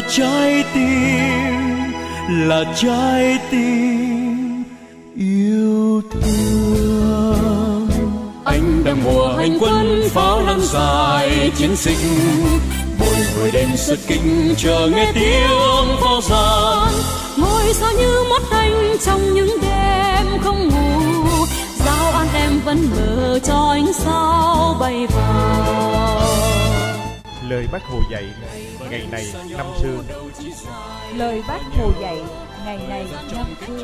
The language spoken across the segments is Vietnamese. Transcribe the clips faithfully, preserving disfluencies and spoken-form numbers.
trái tim, là trái tim yêu thương. Anh đang mùa hành quân pháo lăng dài chiến dịch, bồi hồi đêm xuất kinh chờ nghe tiếng pháo giàn. Ngôi sao như mắt anh trong những đêm không ngủ, giao an em vẫn mở cho ánh sao bay vào. Lời Bác Hồ dạy ngày này năm xưa. Lời Bác Hồ dạy ngày này năm xưa.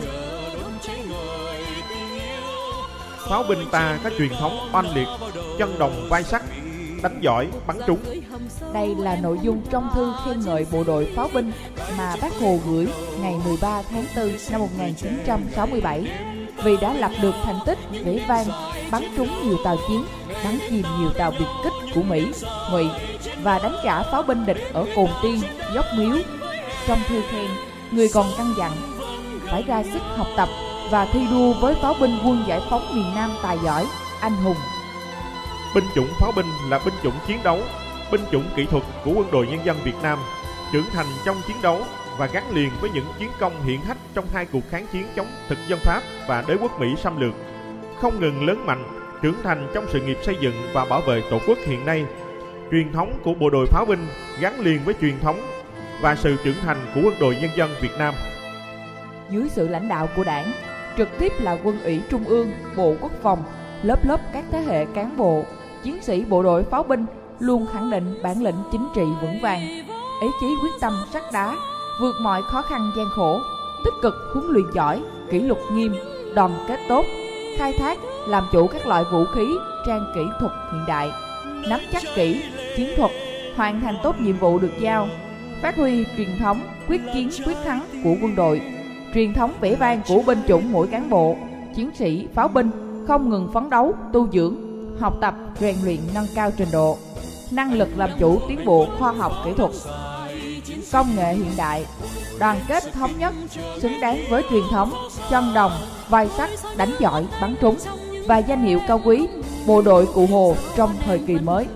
Pháo binh ta có truyền thống oanh liệt, chân đồng vai sắt, đánh giỏi bắn trúng. Đây là nội dung trong thư khen ngợi bộ đội pháo binh mà Bác Hồ gửi ngày mười ba tháng tư năm một nghìn chín trăm sáu mươi bảy, vì đã lập được thành tích vẻ vang, bắn trúng nhiều tàu chiến, bắn chìm nhiều tàu biệt kích của Mỹ, Ngụy và đánh trả pháo binh địch ở Cồn Tiên, Dốc Miếu. Trong thư khen, người còn căn dặn phải ra sức học tập và thi đua với pháo binh quân giải phóng miền Nam tài giỏi, anh hùng. Binh chủng pháo binh là binh chủng chiến đấu, binh chủng kỹ thuật của Quân đội Nhân dân Việt Nam, trưởng thành trong chiến đấu và gắn liền với những chiến công hiển hách trong hai cuộc kháng chiến chống thực dân Pháp và đế quốc Mỹ xâm lược, không ngừng lớn mạnh, trưởng thành trong sự nghiệp xây dựng và bảo vệ Tổ quốc hiện nay. Truyền thống của bộ đội pháo binh gắn liền với truyền thống và sự trưởng thành của Quân đội Nhân dân Việt Nam. Dưới sự lãnh đạo của Đảng, trực tiếp là Quân ủy Trung ương, Bộ Quốc phòng, lớp lớp các thế hệ cán bộ, chiến sĩ bộ đội pháo binh luôn khẳng định bản lĩnh chính trị vững vàng, ý chí quyết tâm sắt đá, vượt mọi khó khăn gian khổ, tích cực huấn luyện giỏi, kỷ luật nghiêm, đoàn kết tốt, khai thác, làm chủ các loại vũ khí, trang kỹ thuật hiện đại, nắm chắc kỹ chiến thuật, hoàn thành tốt nhiệm vụ được giao, phát huy truyền thống quyết chiến quyết thắng của quân đội, truyền thống vẻ vang của binh chủng mỗi cán bộ, chiến sĩ pháo binh không ngừng phấn đấu, tu dưỡng, học tập, rèn luyện nâng cao trình độ, năng lực làm chủ tiến bộ khoa học kỹ thuật, công nghệ hiện đại, đoàn kết thống nhất, xứng đáng với truyền thống, chân đồng, vai sắt, đánh giỏi, bắn trúng và danh hiệu cao quý bộ đội Cụ Hồ trong thời kỳ mới.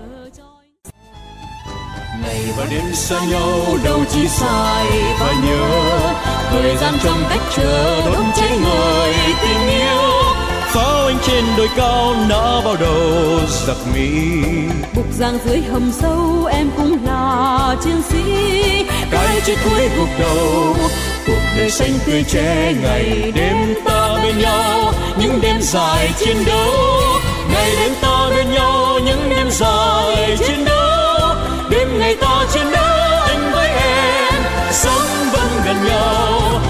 Ngày và đêm xa nhau đâu chỉ sai và nhớ, thời gian trong cách chờ đốt cháy ngời tình yêu. Pháo anh trên đồi cao nã vào đầu giặc Mỹ, Bục giang dưới hầm sâu em cũng là chiến sĩ. cái chết cuối gục đầu, cuộc đời xanh tươi trẻ, ngày đêm ta bên nhau, những đêm dài chiến đấu. Ngày đêm ta bên nhau, những đêm dài chiến đấu. Đêm ngày ta chiến đấu, anh với em sống vẫn gần nhau.